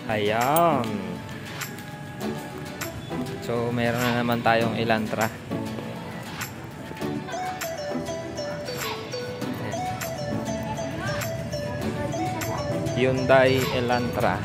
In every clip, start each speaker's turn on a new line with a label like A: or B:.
A: Ayan. So meron na naman tayong Elantra. Hyundai Elantra.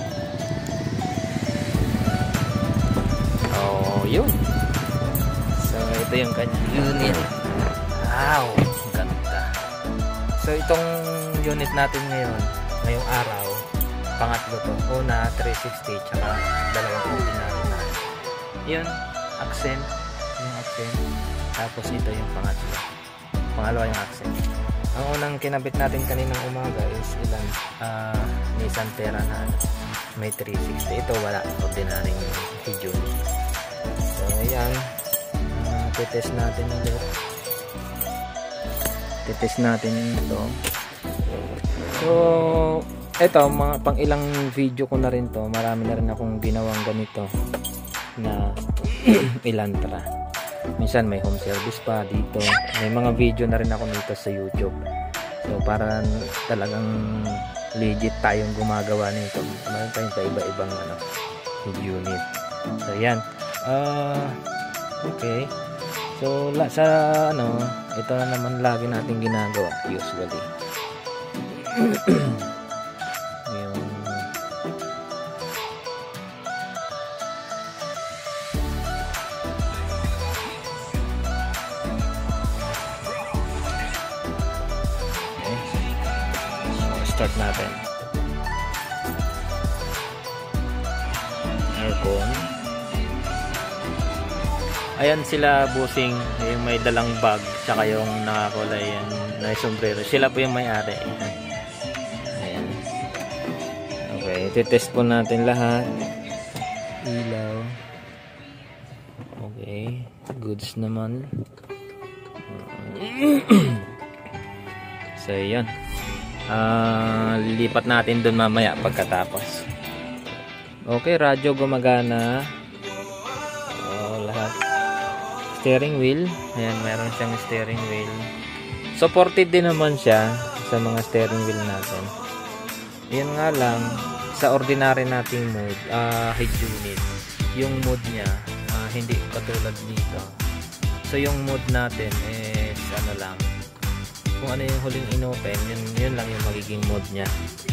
A: Oh, yun. So ito yung kanyang unit. Wow, ganda. So itong unit natin ngayong araw, pangatlo to. Una 360 tsaka dalawang ordinary na. Yun, accent. Yung accent. Tapos ito yung pangatlo. Pangalawa yung accent. Ang unang kinabit natin kaninang umaga is Nissan Terra na may 360. Ito wala, ordinary head unit. So ayan, titest natin ulit. Titest natin ito. So ito, mga pang ilang video ko na rin to. Marami na rin akong ginawang ganito na Elantra. Minsan may home service pa dito. May mga video na rin ako nito sa YouTube. So para talagang legit tayong gumagawa nito. Meron tayong iba-ibang unit. So yan. Okay. So sa ito na naman lagi natin ginagawa usually. Start natin. Aircon. Ayan sila busing, yung may dalang bag, tsaka yung nakakulay yan na sombrero. Sila po yung may-ari. Ayan. Okay, titest po natin lahat. Ilaw. Okay, goods naman. So yan. Lilipat natin dun mamaya pagkatapos. Okay, radyo gumagana. Lahat. Steering wheel. Ayan, meron siyang steering wheel. Supported din naman siya sa mga steering wheel natin. Yan nga lang, sa ordinary nating mode, head unit, yung mode niya, hindi katulad dito. So yung mode natin is lang, kung ano yung huling inopen, yun lang yung magiging mode niya.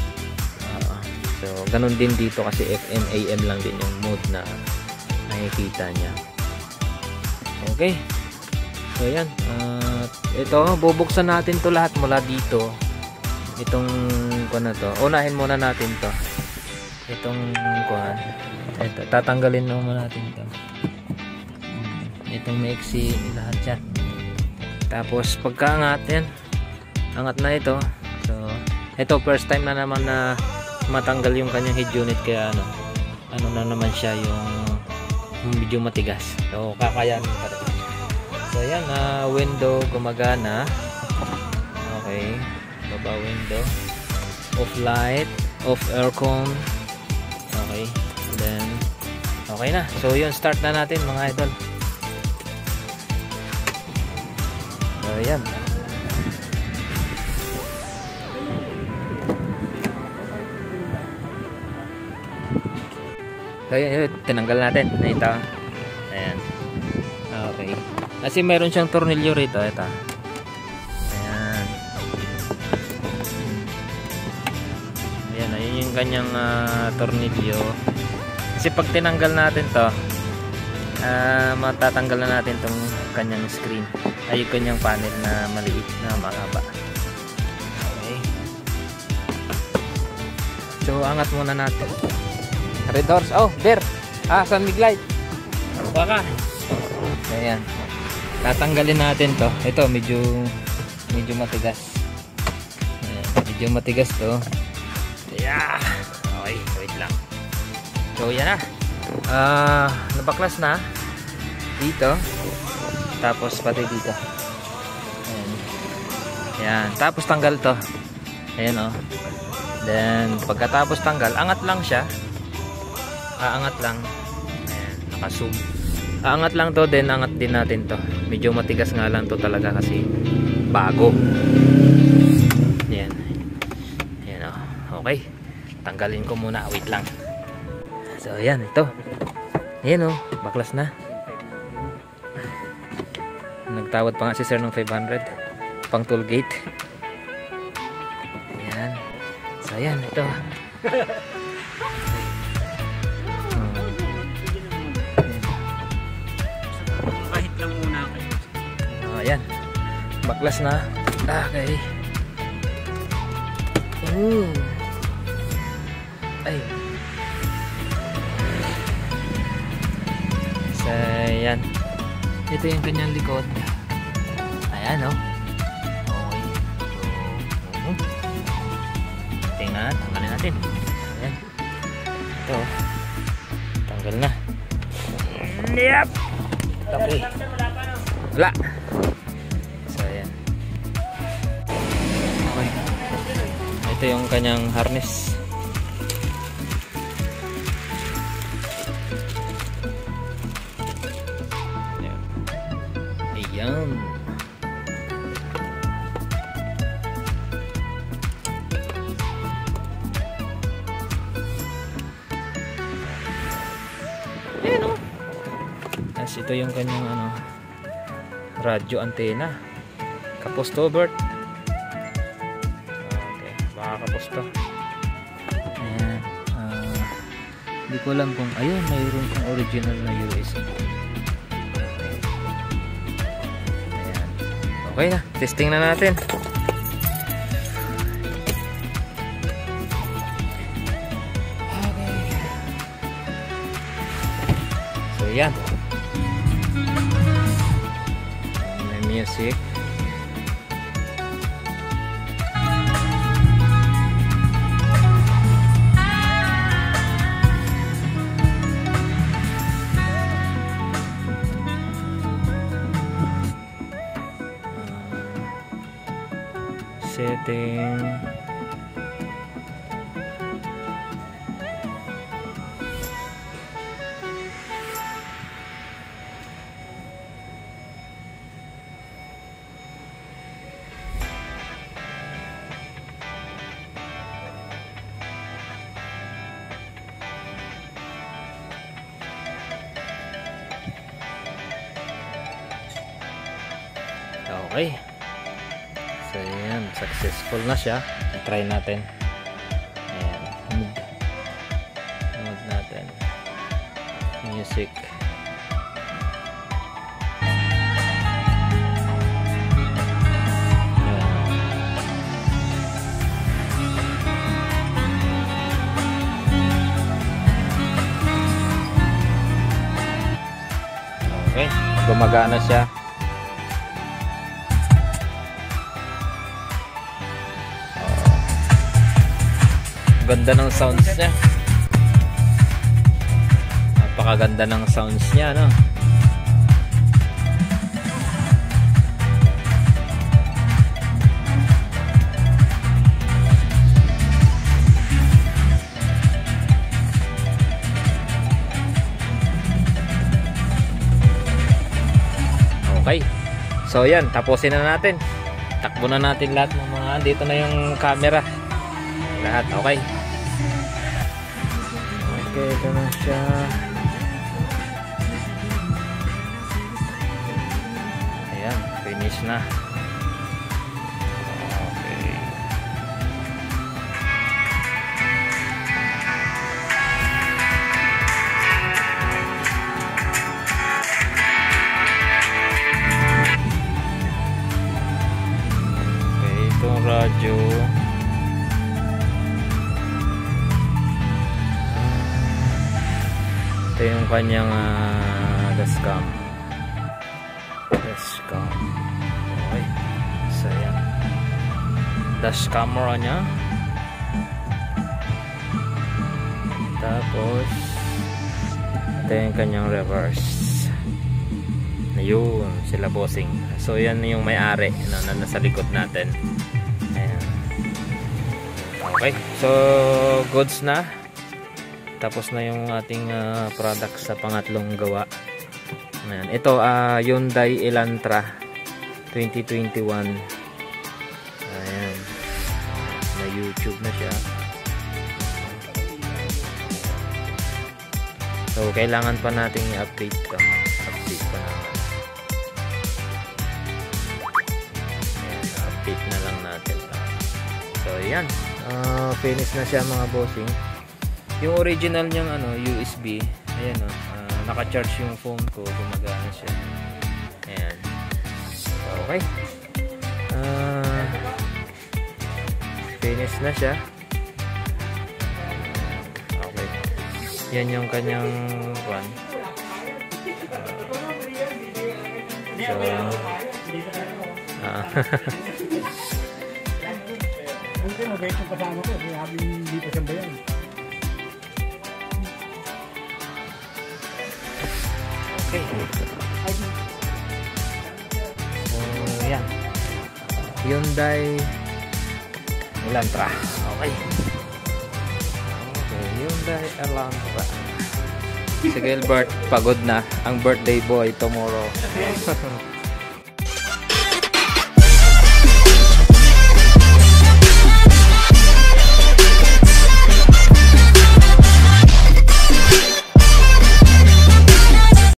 A: So ganun din dito kasi FM, AM lang din yung mode na nakikita niya. Okay, so yan. Ito, bubuksan natin to lahat mula dito. Itong kuan na to, unahin muna natin to. Itong kuan, ito, tatanggalin muna natin to. Itong maiksi lahat yan. Tapos pagkaangat yan, angat na ito. So ito first time na naman na matanggal yung kanyang head unit, kaya ano na naman siya yung medyo matigas. So kakayanin pa rin. So yan, window gumagana. Okay, baba window, off light, off aircon. Okay, and then okay na. So yun, start na natin mga idol. So yan. So yun, tinanggal natin. Ito. Ayan. Okay. Kasi meron siyang tornilyo rito. Ito. Ayan. Ayan. Ayun yung kanyang tornilyo. Kasi pag tinanggal natin to, matatanggal na natin tong kanyang screen. Ay yung kanyang panel na maliit na mahaba. Okay. So angat muna natin. Red horse. Oh, there. San Miglite. Baka. Ayan. Tatanggalin natin to. Ito medyo matigas. Ayan, medyo matigas to. Yeah. Okay, wait lang. So yan na. Nabaklas na dito. Tapos pati dito. Ayan. Ayan. Tapos tanggal to. Ayan oh. Then pagkatapos tanggal, angat lang siya. Aangat lang. Ayan, naka-zoom. Aangat lang to, then angat din natin to. Medyo matigas nga lang to talaga kasi bago. Ayan. Ayan o. Okay. Tanggalin ko muna. Wait lang. So ayan, ito. Ayan o, baklas na. Nagtawad pa nga si sir ng 500 pang toll gate. Ayan. So ayan, ito.
B: Kahit lang muna kayo.
A: Ayan. Baklas na. Okay. Ay. So ayan. Ito yung kanyang likod. Ayan o. Okay. So, tingnan, tanggalin natin. Ayan. Ito. Tanggal na. Yep. Okay. Wala. So ayan. Okay. Ito yung kanyang harness. Ayan. Ayan o. Yes, ito yung kanyang radyo antena. Kaposto, Bert. Okay, baka kaposto. Ayan. Hindi ko alam kung ayun, mayroon kong original na USB. Okay na, testing na natin. Okay. So yan. May music. Setting. Okay. So ayan, successful na siya. I-try natin. Ayan, mode natin. Music. Okay, gumagana siya. Ganda ng sounds niya. Napakaganda ng sounds niya, no? Okay. So yan, tapusin na natin. Takbo na natin lahat ng mga dito na yung camera. Lahat, okay. Okay, ito na siya. Ayan, finish na. Okay. Okay, itong radyo. Ito yung kanyang dashcam. Okay. So yan, dash camera nya. Tapos ito yung kanyang reverse. Ayun, sila bossing. So yan yung may-ari na nasa likod natin. Ayan. Okay, so goods na. Tapos na yung ating product sa pangatlong gawa. Ayan. Ito Hyundai Elantra 2021. Ayan. Na YouTube na siya. So, kailangan pa nating i-update to. Update pa naman. Ayan, update na lang natin. So, ayan. Finish na siya mga bossing. Yung original niyang USB, ayan naka-charge yung phone ko, gumagana siya. Ayan. Okay. Finish na siya. Okay. Yan yung kanyang one. So,
C: Hindi mo guys yung kasama ko, sabi hindi pa siyang bayan.
A: okay. So, yan. Hyundai Elantra. Okay. Okay, Hyundai Elantra. Si Gilbert, pagod na. Ang birthday boy tomorrow.